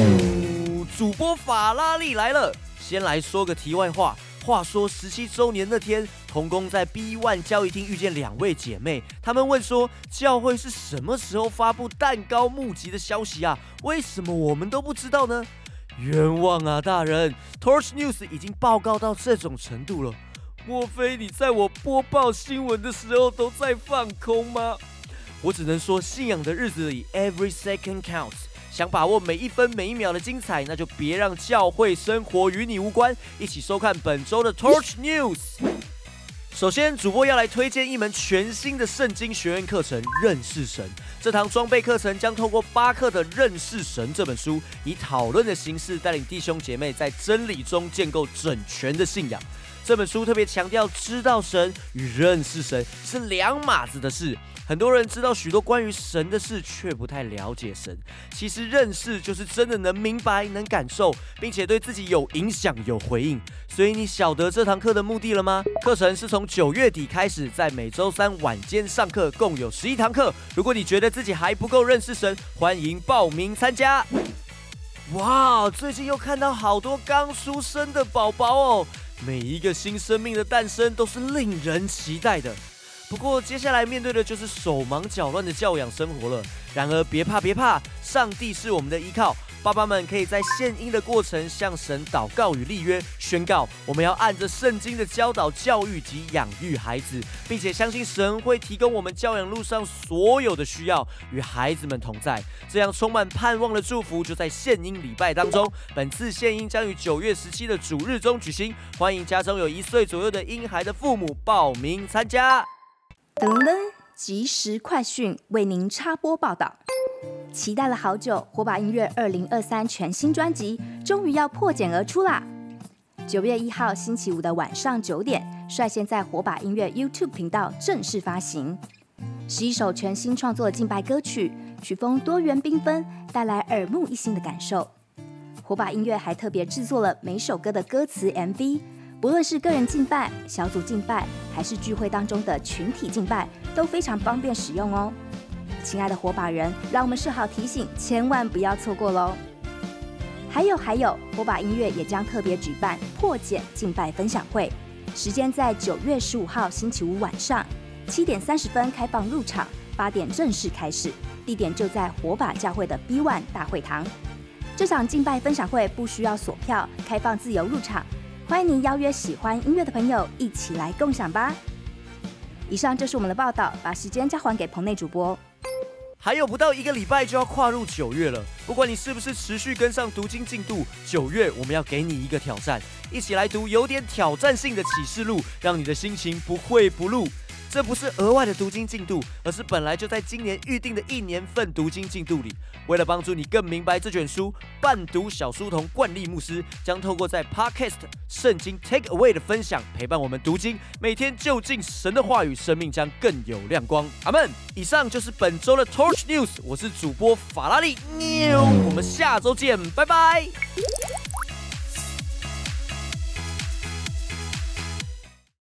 主播法拉利来了。先来说个题外话，话说17周年那天，童工在 B1 交易厅遇见2位姐妹，她们问说，教会是什么时候发布蛋糕募集的消息啊？为什么我们都不知道呢？冤枉啊，大人 ！Torch News 已经报告到这种程度了，莫非你在我播报新闻的时候都在放空吗？我只能说，信仰的日子里 ，every second counts。想把握每一分每一秒的精彩，那就别让教会生活与你无关。一起收看本周的 Torch News。首先，主播要来推荐一门全新的圣经学院课程——认识神。这堂装备课程将透过8课的《认识神》这本书，以讨论的形式带领弟兄姐妹在真理中建构整全的信仰。这本书特别强调，知道神与认识神是2码子的事。很多人知道许多关于神的事，却不太了解神。其实认识就是真的能明白、能感受，并且对自己有影响、有回应。所以你晓得这堂课的目的了吗？课程是从9月底开始，在每周3晚间上课，共有11堂课。如果你觉得自己还不够认识神，欢迎报名参加。哇，最近又看到好多刚出生的宝宝哦，每一个新生命的诞生都是令人期待的。不过接下来面对的就是手忙脚乱的教养生活了。然而别怕，上帝是我们的依靠。爸爸们可以在献音的过程向神祷告与立约，宣告我们要按着圣经的教导教育及养育孩子，并且相信神会提供我们教养路上所有的需要，与孩子们同在。这样充满盼望的祝福就在献音礼拜当中。本次献音将于9月17的主日中举行，欢迎家中有1岁左右的婴孩的父母报名参加。 噔噔，即时快讯为您插播报道。期待了好久，火把音乐2023全新专辑终于要破茧而出啦！9月1号星期五的晚上9点，率先在火把音乐 YouTube 频道正式发行。是一首全新创作的敬拜歌曲，曲风多元缤纷，带来耳目一新的感受。火把音乐还特别制作了每首歌的歌词 MV。不论是个人敬拜、小组敬拜，还是聚会当中的群体敬拜，都非常方便使用哦。亲爱的火把人，让我们设好提醒，千万不要错过喽！还有，火把音乐也将特别举办破茧敬拜分享会，时间在9月15号星期五晚上7点30分开放入场，8点正式开始，地点就在火把教会的 B1 大会堂。这场敬拜分享会不需要锁票，开放自由入场。欢迎您邀约喜欢音乐的朋友一起来共享吧。以上就是我们的报道，把时间交还给棚内主播。 还有不到1个礼拜就要跨入9月了，不管你是不是持续跟上读经进度，9月我们要给你一个挑战，一起来读有点挑战性的启示录，让你的心情不会不露。这不是额外的读经进度，而是本来就在今年预定的1年份读经进度里。为了帮助你更明白这卷书，伴读小书童冠利牧师将透过在 Podcast 圣经 Take Away 的分享，陪伴我们读经，每天就近神的话语，生命将更有亮光。阿们。以上就是本周的 Torch News， 我是主播法拉利，我们下周见，拜拜。